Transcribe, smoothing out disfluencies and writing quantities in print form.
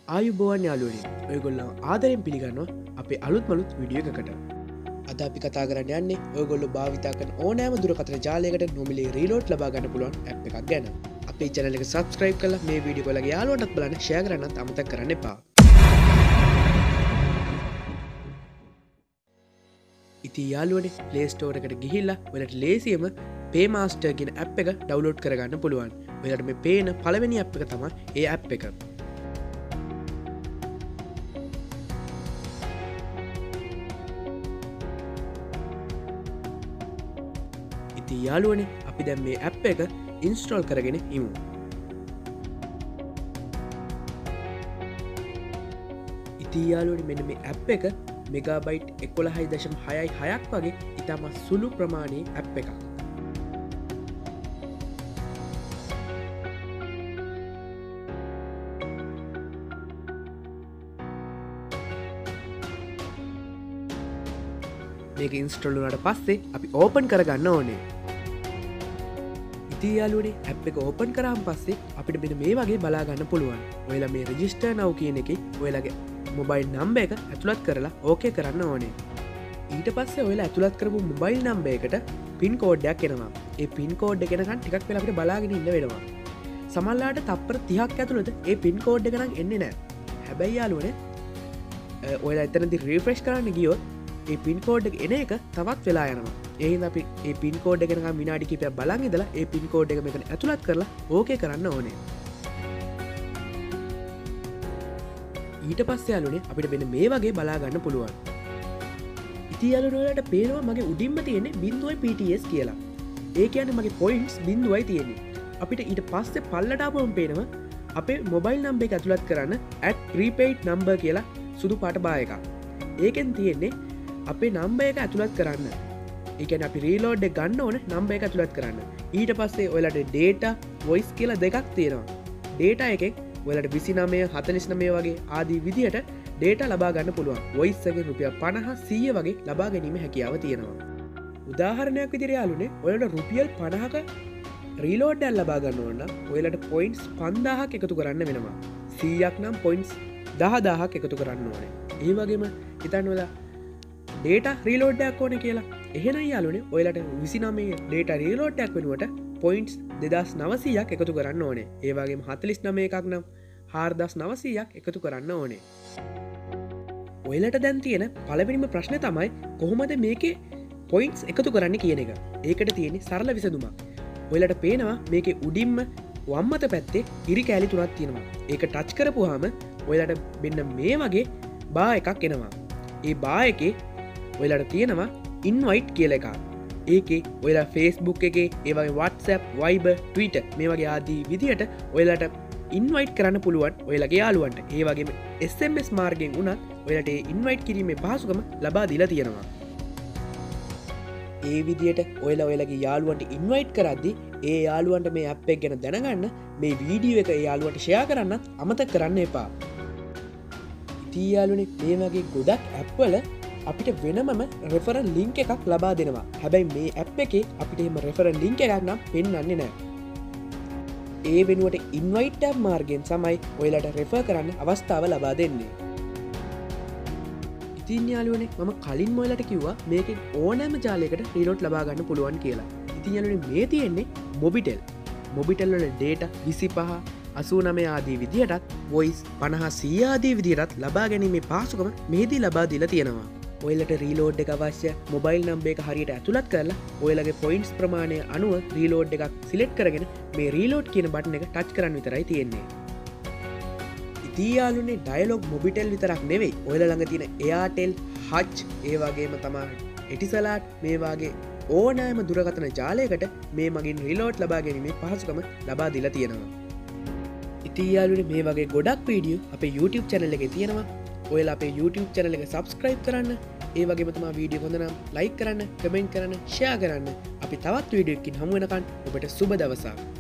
ආයුබෝවන් යාලුවනි ඔයගොල්ලන් ආදරෙන් පිළිගන්නවා අපේ අලුත් මලුත් විඩියෝ එකකට අද අපි කතා කරන්න යන්නේ ඔයගොල්ලෝ භාවිතා කරන ඕනෑම දුරකථන ජාලයකට නොමිලේ රීලෝඩ් ලබා ගන්න පුළුවන් ඇප් එකක් ගැන අපේ channel එක subscribe කරලා මේ වීඩියෝ ඔයාලගේ යාළුවන්ටත් බලන්න share කරන්නත් අමතක කරන්න එපා ඉතින් යාළුවනේ Play Store එකට ගිහිල්ලා ඔයාලට ලේසියෙන්ම Paymaster කියන ඇප් එක download කරගන්න පුළුවන් ඔයාලට මේ පේන පළවෙනි ඇප් එක තමයි ඒ ඇප් එක ඉතින් යාළුවනේ අපි දැන් මේ ඇප් එක ඉන්ස්ටෝල් කරගෙන ඉමු. ඉතින් යාළුවනේ මෙන්න මේ ඇප් එක මෙගාබයිට් 11.6ක් වගේ ඉතාමත් සුළු ප්‍රමාණයේ ඇප් එකක්. මේක ඉන්ස්ටෝල් වුණාට පස්සේ අපි ඕපන් කරගන්න ඕනේ. ඉතින් යාළුවනේ ඇප් එක ඕපන් කරාම පස්සේ අපිට මෙන්න මේ වගේ බලා ගන්න පුළුවන්. ඔයාලා මේ රෙජිස්ටර් now කියන එකේ ඔයාලගේ මොබයිල් නම්බර් එක ඇතුළත් කරලා ඕකේ කරන්න ඕනේ. ඊට පස්සේ ඔයාලා ඇතුළත් කරපු මොබයිල් නම්බර් එකට පින් කෝඩ් එකක් එනවා. ඒ පින් කෝඩ් එක එනකන් ටිකක් වෙලා අපිට බලාගෙන ඉන්න වෙනවා. සමහරවිට තප්පර 30ක් ඇතුළත ඒ පින් කෝඩ් එක නම් එන්නේ නැහැ. හැබැයි යාළුවනේ ඔයාලා එතනදී රිෆ්‍රෙෂ් කරන්න ගියොත් ඒ පින් කෝඩ් එක එන එක තවත් වෙලා යනවා. ඒ හින්දා අපි ඒ පින් කෝඩ් එක නිකන් විනාඩි කිහිපයක් බලන් ඉඳලා ඒ පින් කෝඩ් එක මෙතන ඇතුළත් කරලා ඕකේ කරන්න ඕනේ. ඊට පස්සේ යාළුවනේ අපිට මෙන්න මේ වගේ බලා ගන්න පුළුවන්. ඉතින් යාළුවනේ ඔයාලට පේනවා මගේ උඩින්ම තියෙන්නේ 0 PTS කියලා. ඒ කියන්නේ මගේ පොයින්ට්ස් 0යි තියෙන්නේ. අපිට ඊට පස්සේ පල්ලට ආපුවම පේනවා අපේ මොබයිල් නම්බර් එක ඇතුළත් කරන්න @prepaid number කියලා සුදු පාට බා එකක්. ඒකෙන් තියෙන්නේ අපේ නම්බර් එක ඇතුළත් කරන්න. ඒ කියන්නේ අපි රීලෝඩ් එක ගන්න ඕනේ නම්බර් එක ඇතුළත් කරන්න. ඊට පස්සේ ඔයාලට data voice කියලා දෙකක් තියෙනවා. data එකෙන් ඔයාලට 29 49 වගේ ආදී විදිහට data ලබා ගන්න පුළුවන්. voice එකෙන් රුපියල් 50 100 වගේ ලබා ගැනීම හැකියාව තියෙනවා. උදාහරණයක් විදිහට යාළුවනේ ඔයාලට රුපියල් 50ක රීලෝඩ් එකක් ලබා ගන්න ඕන නම් ඔයාලට points 5000ක් එකතු කරන්න වෙනවා. 100ක් නම් points 10000ක් එකතු කරන්න ඕනේ. ඒ වගේම හිතන්න ඔයාලා data reload එකක් ඕනේ කියලා. එහෙනම් යාළුවනේ ඔයාලට 29 data reload එකක් වෙනුවට points 2900ක් එකතු කරන්න ඕනේ. ඒ වගේම 49 එකක් නම් 4900ක් එකතු කරන්න ඕනේ. ඔයාලට දැන් තියෙන පළවෙනිම ප්‍රශ්නේ තමයි කොහොමද මේකේ points එකතු කරන්න කියන එක. ඒකට තියෙන්නේ සරල විසඳුමක්. ඔයාලට පේනවා මේකේ උඩින්ම වම් අත පැත්තේ ඉරි කෑලි තුනක් තියෙනවා. ඒක ටච් කරපුවාම ඔයාලට මෙන්න මේ වගේ බා එකක් එනවා. ඒ බා එකේ ඔයාලට තියෙනවා ඉන්වයිට් කියලා එකක්. ඒකේ ඔයාලා Facebook එකේ ඒ වගේ WhatsApp, Viber, Twitter මේ වගේ ආදී විදිහට ඔයාලට ඉන්වයිට් කරන්න පුළුවන් ඔයාලගේ යාළුවන්ට. ඒ වගේම SMS මාර්ගයෙන් උනත් ඔයාලට ඒ ඉන්වයිට් කිරීමේ පහසුකම ලබා දීලා තියෙනවා. ඒ විදිහට ඔයාලා ඔයාලගේ යාළුවන්ට ඉන්වයිට් කරද්දී ඒ යාළුවන්ට මේ ඇප් එක ගැන දැනගන්න මේ වීඩියෝ එක ඒ යාළුවන්ට ෂෙයා කරන්නත් අමතක කරන්න එපා. ඉතින් යාළුවනේ මේ වගේ ගොඩක් ඇප් වල අපිට වෙනමම රෙෆරන් ලින්ක් එකක් ලබා දෙනවා. හැබැයි මේ ඇප් එකේ අපිට එහෙම රෙෆරන් ලින්ක් එකක් නම් පෙන්වන්නේ නැහැ. ඒ වෙනුවට ඉන්වයිට් ටැබ් මාර්ගයෙන් තමයි ඔයාලට රෙෆර් කරන්න අවස්ථාව ලබා දෙන්නේ. ඉතින් යාළුවනේ මම කලින්ම ඔයාලට කිව්වා මේකෙන් ඕනෑම ජාලයකට රීලෝඩ් ලබා ගන්න පුළුවන් කියලා. ඉතින් යාළුවනේ මේ තියෙන්නේ මොබිටෙල්. මොබිටෙල් වල data 25 89 ආදී විදිහටත් voice 50 100 ආදී විදිහටත් ලබා ගැනීමේ පහසුකම මෙහිදී ලබා දීලා තියෙනවා. ඔයාලට රීලෝඩ් එක අවශ්‍ය මොබයිල් නම්බර් එක හරියට ඇතුළත් කරලා ඔයාලගේ පොයින්ට්ස් ප්‍රමාණය අනුව රීලෝඩ් එකක් සිලෙක්ට් කරගෙන මේ රීලෝඩ් කියන බටන් එක ටච් කරන්න විතරයි තියෙන්නේ. ඉතින් යාළුවනේ ඩයලොග් මොබිටෙල් විතරක් නෙවෙයි ඔයාලා ළඟ තියෙන Airtel, Hutch ඒ වගේම තමයි Etisalat මේ වගේ ඕනෑම දුරකථන ජාලයකට මේ මගින් රීලෝඩ් ලබා ගැනීමේ පහසුකම ලබා දීලා තියෙනවා. ඉතින් යාළුවනේ මේ වගේ ගොඩක් වීඩියෝ අපේ YouTube channel එකේ තියෙනවා. ඔයාලා අපේ YouTube channel එක subscribe කරන්න. ඒ වගේම තමයි වීඩියෝ හොඳ නම් like කරන්න, comment කරන්න, share කරන්න. අපි තවත් වීඩියෝ එකකින් හමු වෙනකන් ඔබට සුබ දවසක්.